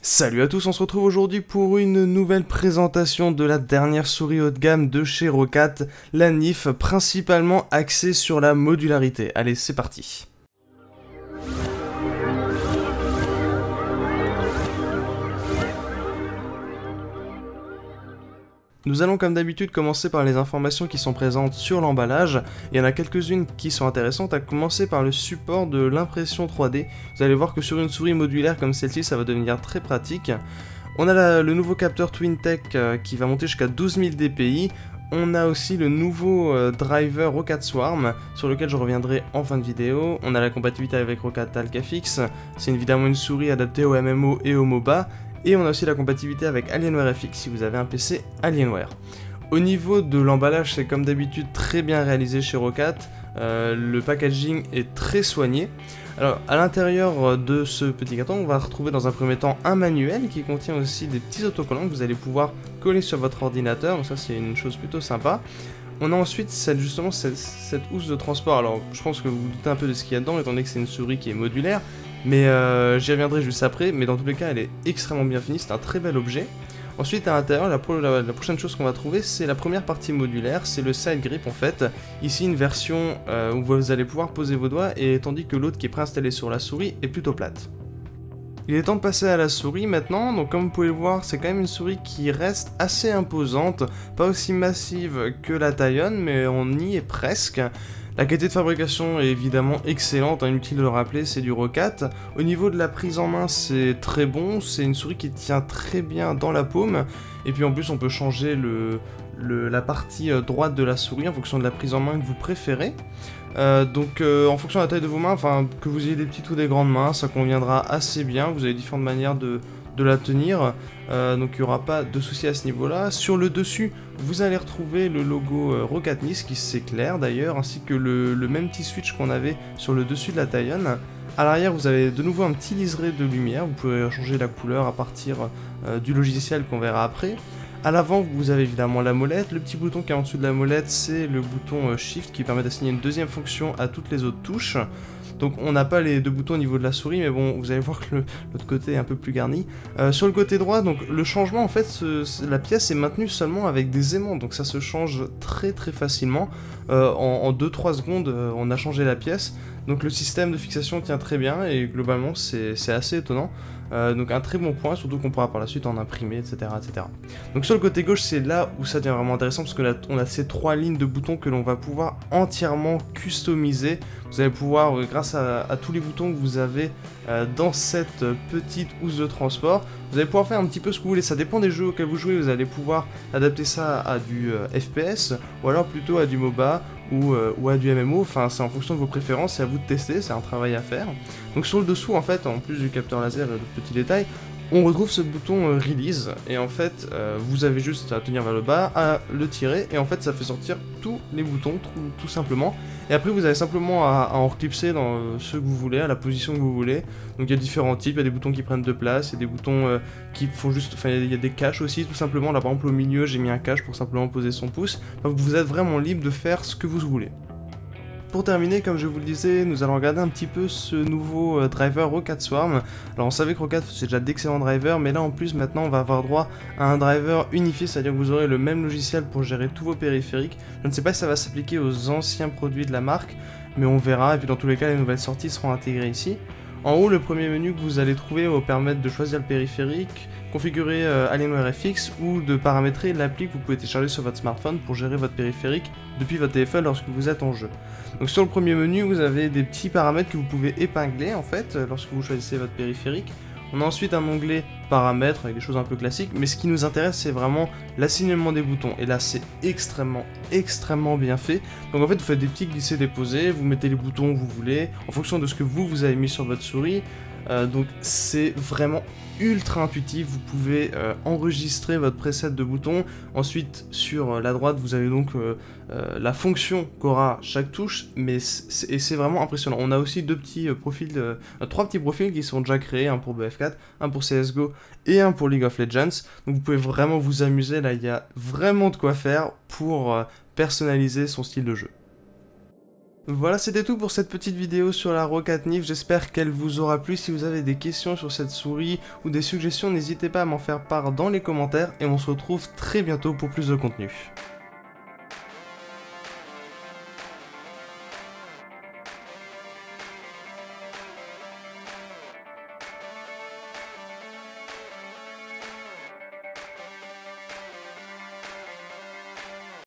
Salut à tous, on se retrouve aujourd'hui pour une nouvelle présentation de la dernière souris haut de gamme de chez Roccat, la NIF, principalement axée sur la modularité. Allez, c'est parti. Nous allons comme d'habitude commencer par les informations qui sont présentes sur l'emballage. Il y en a quelques-unes qui sont intéressantes, à commencer par le support de l'impression 3D. Vous allez voir que sur une souris modulaire comme celle-ci, ça va devenir très pratique. On a le nouveau capteur TwinTech qui va monter jusqu'à 12 000 dpi. On a aussi le nouveau driver Roccat Swarm, sur lequel je reviendrai en fin de vidéo. On a la compatibilité avec Roccat Alcafix. C'est évidemment une souris adaptée au MMO et au MOBA. Et on a aussi la compatibilité avec Alienware FX si vous avez un PC Alienware. Au niveau de l'emballage, c'est comme d'habitude très bien réalisé chez Roccat. Le packaging est très soigné. Alors, à l'intérieur de ce petit carton, on va retrouver dans un premier temps un manuel qui contient aussi des petits autocollants que vous allez pouvoir coller sur votre ordinateur. Donc ça, c'est une chose plutôt sympa. On a ensuite cette housse de transport. Alors, je pense que vous vous doutez un peu de ce qu'il y a dedans, étant donné que c'est une souris qui est modulaire. Mais j'y reviendrai juste après, mais dans tous les cas elle est extrêmement bien finie, c'est un très bel objet. Ensuite à l'intérieur, la prochaine chose qu'on va trouver c'est la première partie modulaire, c'est le side grip en fait. Ici une version où vous allez pouvoir poser vos doigts, et tandis que l'autre qui est préinstallé sur la souris est plutôt plate. Il est temps de passer à la souris maintenant, donc comme vous pouvez le voir, c'est quand même une souris qui reste assez imposante, pas aussi massive que la Taion, mais on y est presque. La qualité de fabrication est évidemment excellente, inutile de le rappeler, c'est du Roccat. Au niveau de la prise en main, c'est très bon, c'est une souris qui tient très bien dans la paume, et puis en plus on peut changer la partie droite de la souris en fonction de la prise en main que vous préférez. En fonction de la taille de vos mains, enfin que vous ayez des petites ou des grandes mains, ça conviendra assez bien. Vous avez différentes manières de la tenir, donc il n'y aura pas de souci à ce niveau là. Sur le dessus vous allez retrouver le logo Roccat Nice qui s'éclaire d'ailleurs, ainsi que le même petit switch qu'on avait sur le dessus de la Taion. À l'arrière vous avez de nouveau un petit liseré de lumière, vous pouvez changer la couleur à partir du logiciel qu'on verra après. À l'avant, vous avez évidemment la molette. Le petit bouton qui est en dessous de la molette, c'est le bouton Shift qui permet d'assigner une deuxième fonction à toutes les autres touches. Donc on n'a pas les deux boutons au niveau de la souris, mais bon, vous allez voir que l'autre côté est un peu plus garni. Sur le côté droit, donc le changement, en fait, la pièce est maintenue seulement avec des aimants, donc ça se change très très facilement. En 2-3 secondes, on a changé la pièce. Donc le système de fixation tient très bien, et globalement, c'est assez étonnant. Donc un très bon point, surtout qu'on pourra par la suite en imprimer, etc., etc. Donc sur le côté gauche, c'est là où ça devient vraiment intéressant, parce que là, on a ces 3 lignes de boutons que l'on va pouvoir entièrement customiser. Vous allez pouvoir, grâce à tous les boutons que vous avez dans cette petite housse de transport, vous allez pouvoir faire un petit peu ce que vous voulez. Ça dépend des jeux auxquels vous jouez, vous allez pouvoir adapter ça à du FPS, ou alors plutôt à du MOBA, ou à du MMO, enfin c'est en fonction de vos préférences, c'est à vous de tester, c'est un travail à faire. Donc sur le dessous en fait, en plus du capteur laser et d'autres petits détails, on retrouve ce bouton Release, et en fait vous avez juste à tenir vers le bas, à le tirer, et en fait ça fait sortir tous les boutons tout simplement. Et après vous avez simplement à en reclipser dans ceux que vous voulez, à la position que vous voulez. Donc il y a différents types, il y a des boutons qui prennent de place, il y a des boutons qui font juste, enfin il y a des caches aussi tout simplement. Là par exemple au milieu j'ai mis un cache pour simplement poser son pouce. Donc vous êtes vraiment libre de faire ce que vous voulez. Pour terminer, comme je vous le disais, nous allons regarder un petit peu ce nouveau driver Roccat Swarm. Alors on savait que Roccat c'est déjà d'excellents drivers, mais là en plus maintenant on va avoir droit à un driver unifié, c'est-à-dire que vous aurez le même logiciel pour gérer tous vos périphériques. Je ne sais pas si ça va s'appliquer aux anciens produits de la marque, mais on verra, et puis dans tous les cas les nouvelles sorties seront intégrées ici. En haut, le premier menu que vous allez trouver va vous permettre de choisir le périphérique, configurer Alienware FX, ou de paramétrer l'appli que vous pouvez télécharger sur votre smartphone pour gérer votre périphérique depuis votre téléphone lorsque vous êtes en jeu. Donc sur le premier menu, vous avez des petits paramètres que vous pouvez épingler en fait lorsque vous choisissez votre périphérique. On a ensuite un onglet paramètres avec des choses un peu classiques, mais ce qui nous intéresse c'est vraiment l'assignement des boutons, et là c'est extrêmement bien fait. Donc en fait vous faites des petits glisser-déposer, vous mettez les boutons que vous voulez en fonction de ce que vous avez mis sur votre souris. Donc c'est vraiment ultra intuitif, vous pouvez enregistrer votre preset de boutons. Ensuite sur la droite vous avez donc la fonction qu'aura chaque touche, mais c'est vraiment impressionnant. On a aussi trois petits profils qui sont déjà créés, un pour BF4, un pour CSGO et un pour League of Legends. Donc vous pouvez vraiment vous amuser, là il y a vraiment de quoi faire pour personnaliser son style de jeu. Voilà, c'était tout pour cette petite vidéo sur la Roccat Nif, j'espère qu'elle vous aura plu. Si vous avez des questions sur cette souris ou des suggestions, n'hésitez pas à m'en faire part dans les commentaires et on se retrouve très bientôt pour plus de contenu.